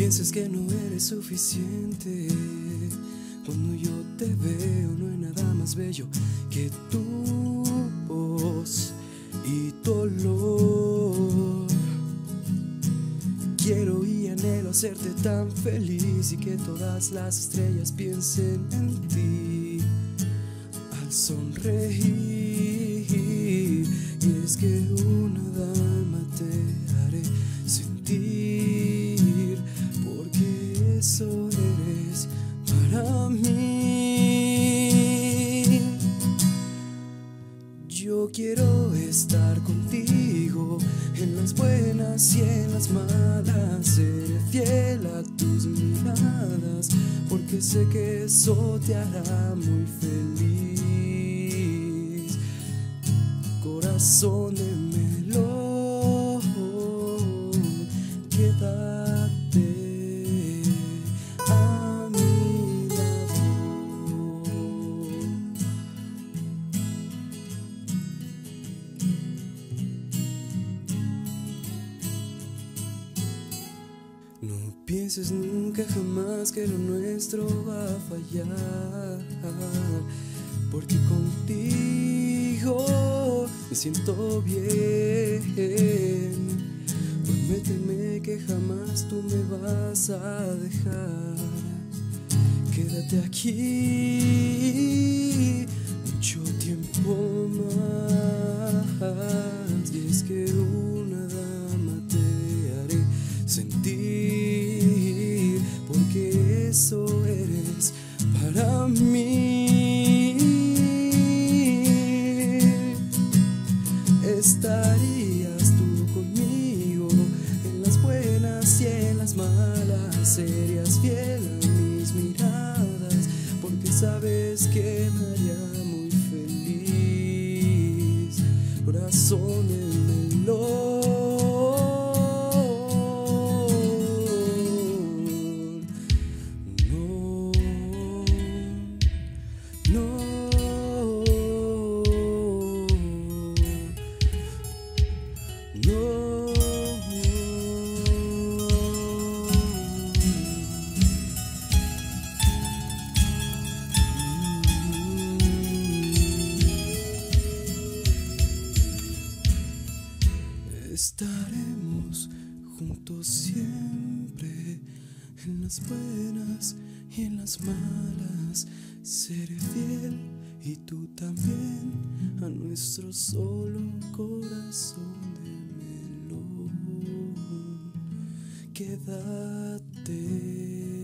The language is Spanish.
pienses que no eres suficiente. Cuando yo te veo no hay nada más bello que tu voz y tu olor. Quiero y anhelo hacerte tan feliz y que todas las estrellas piensen en ti al sonreír. Y es que una dama te haré sentir, porque eso eres para mí. Yo quiero estar contigo en las buenas y en las malas. Seré fiel a tus miradas, porque sé que eso te hará muy feliz. Corazón de melón, quédate a mi lado. No pienses nunca jamás que lo nuestro va a fallar, porque contigo me siento bien. Prométeme que jamás tú me vas a dejar. Quédate aquí mucho tiempo más. Y es que una dama te haré sentir, porque eso eres para mí. Estarías tú conmigo en las buenas y en las malas. Serías fiel a mis miradas, porque sabes que me haría muy feliz. Corazón de melón. Estaremos juntos siempre, en las buenas y en las malas. Seré fiel y tú también a nuestro solo corazón de melón. Quédate.